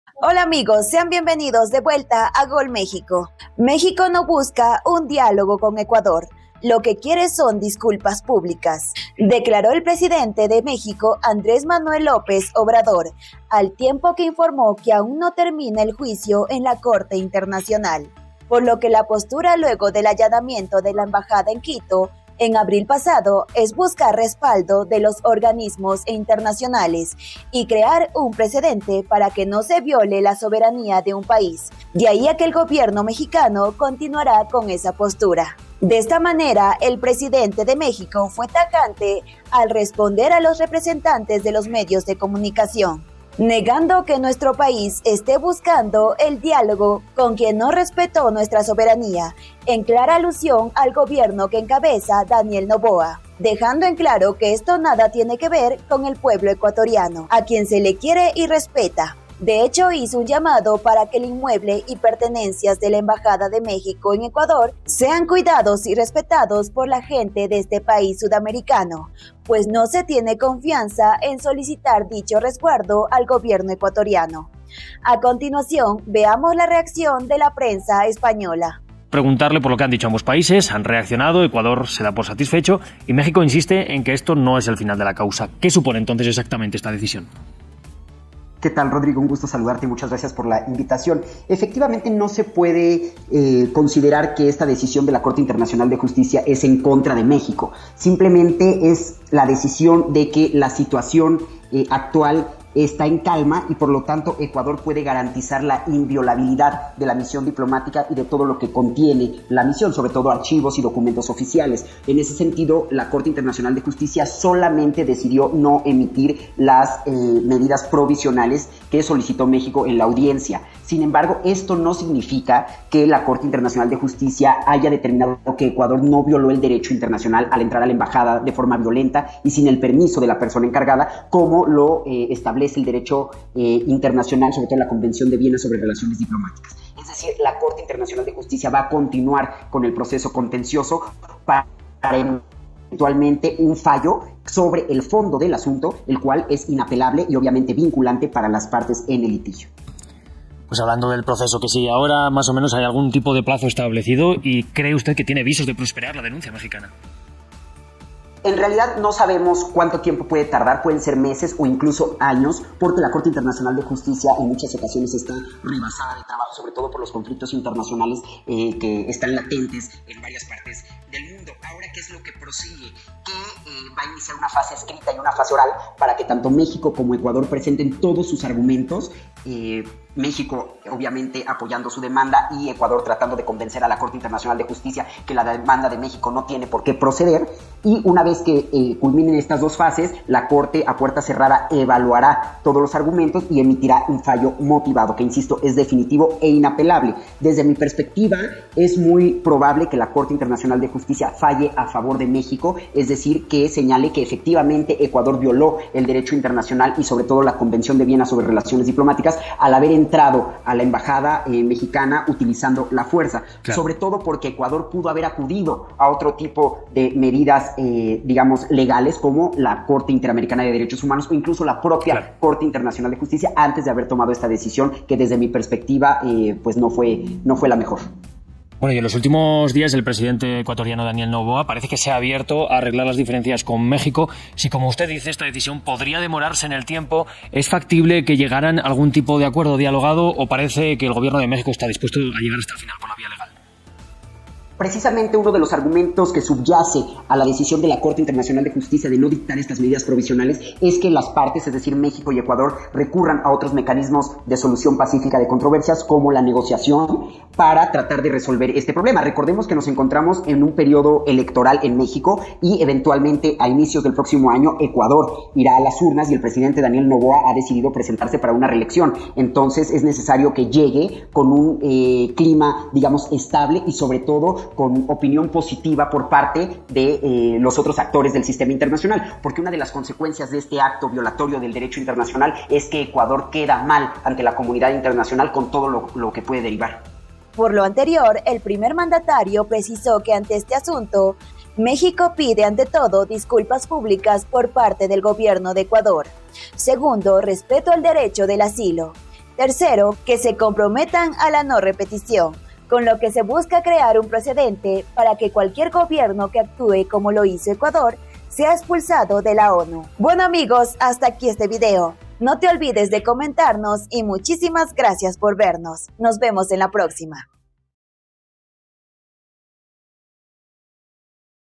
Hola amigos, sean bienvenidos de vuelta a Gol México. México no busca un diálogo con Ecuador, lo que quiere son disculpas públicas, declaró el presidente de México, Andrés Manuel López Obrador, al tiempo que informó que aún no termina el juicio en la Corte Internacional, por lo que la postura luego del allanamiento de la embajada en Quito en abril pasado es buscar respaldo de los organismos internacionales y crear un precedente para que no se viole la soberanía de un país. De ahí a que el gobierno mexicano continuará con esa postura. De esta manera, el presidente de México fue tajante al responder a los representantes de los medios de comunicación, negando que nuestro país esté buscando el diálogo con quien no respetó nuestra soberanía, en clara alusión al gobierno que encabeza Daniel Noboa, dejando en claro que esto nada tiene que ver con el pueblo ecuatoriano, a quien se le quiere y respeta. De hecho, hizo un llamado para que el inmueble y pertenencias de la Embajada de México en Ecuador sean cuidados y respetados por la gente de este país sudamericano, pues no se tiene confianza en solicitar dicho resguardo al gobierno ecuatoriano. A continuación, veamos la reacción de la prensa española. Preguntarle por lo que han dicho ambos países, han reaccionado, Ecuador se da por satisfecho y México insiste en que esto no es el final de la causa. ¿Qué supone entonces exactamente esta decisión? ¿Qué tal, Rodrigo? Un gusto saludarte y muchas gracias por la invitación. Efectivamente, no se puede considerar que esta decisión de la Corte Internacional de Justicia es en contra de México. Simplemente es la decisión de que la situación actual está en calma y por lo tanto Ecuador puede garantizar la inviolabilidad de la misión diplomática y de todo lo que contiene la misión, sobre todo archivos y documentos oficiales. En ese sentido, la Corte Internacional de Justicia solamente decidió no emitir las medidas provisionales que solicitó México en la audiencia. Sin embargo, esto no significa que la Corte Internacional de Justicia haya determinado que Ecuador no violó el derecho internacional al entrar a la embajada de forma violenta y sin el permiso de la persona encargada, como lo establece el derecho internacional, sobre todo la Convención de Viena sobre Relaciones Diplomáticas. Es decir, la Corte Internacional de Justicia va a continuar con el proceso contencioso para eventualmente un fallo sobre el fondo del asunto, el cual es inapelable y obviamente vinculante para las partes en el litigio. Pues hablando del proceso que sigue ahora, más o menos hay algún tipo de plazo establecido y ¿cree usted que tiene visos de prosperar la denuncia mexicana? En realidad no sabemos cuánto tiempo puede tardar, pueden ser meses o incluso años, porque la Corte Internacional de Justicia en muchas ocasiones está rebasada de trabajo, sobre todo por los conflictos internacionales que están latentes en varias partes del mundo. Ahora, ¿qué es lo que prosigue? Que va a iniciar una fase escrita y una fase oral para que tanto México como Ecuador presenten todos sus argumentos. México obviamente apoyando su demanda y Ecuador tratando de convencer a la Corte Internacional de Justicia que la demanda de México no tiene por qué proceder, y una vez que culminen estas dos fases, la Corte a puerta cerrada evaluará todos los argumentos y emitirá un fallo motivado, que insisto, es definitivo e inapelable. Desde mi perspectiva, es muy probable que la Corte Internacional de Justicia falle a favor de México, es decir, que señale que efectivamente Ecuador violó el derecho internacional y sobre todo la Convención de Viena sobre Relaciones Diplomáticas al haber entrado a la embajada mexicana utilizando la fuerza, claro. Sobre todo porque Ecuador pudo haber acudido a otro tipo de medidas, digamos, legales, como la Corte Interamericana de Derechos Humanos o incluso la propia Corte Internacional de Justicia, antes de haber tomado esta decisión que desde mi perspectiva pues no fue la mejor. Bueno, y en los últimos días el presidente ecuatoriano Daniel Noboa parece que se ha abierto a arreglar las diferencias con México. Si, como usted dice, esta decisión podría demorarse en el tiempo, ¿es factible que llegaran a algún tipo de acuerdo dialogado o parece que el gobierno de México está dispuesto a llegar hasta el final por la vía legal? Precisamente uno de los argumentos que subyace a la decisión de la Corte Internacional de Justicia de no dictar estas medidas provisionales es que las partes, es decir, México y Ecuador, recurran a otros mecanismos de solución pacífica de controversias como la negociación para tratar de resolver este problema. Recordemos que nos encontramos en un periodo electoral en México y eventualmente a inicios del próximo año Ecuador irá a las urnas y el presidente Daniel Noboa ha decidido presentarse para una reelección. Entonces es necesario que llegue con un clima, digamos, estable y sobre todo con opinión positiva por parte de los otros actores del sistema internacional, porque una de las consecuencias de este acto violatorio del derecho internacional es que Ecuador queda mal ante la comunidad internacional con todo lo que puede derivar. Por lo anterior, el primer mandatario precisó que ante este asunto, México pide ante todo disculpas públicas por parte del gobierno de Ecuador. Segundo, respeto al derecho del asilo. Tercero, que se comprometan a la no repetición, con lo que se busca crear un precedente para que cualquier gobierno que actúe como lo hizo Ecuador sea expulsado de la ONU. Bueno amigos, hasta aquí este video. No te olvides de comentarnos y muchísimas gracias por vernos. Nos vemos en la próxima.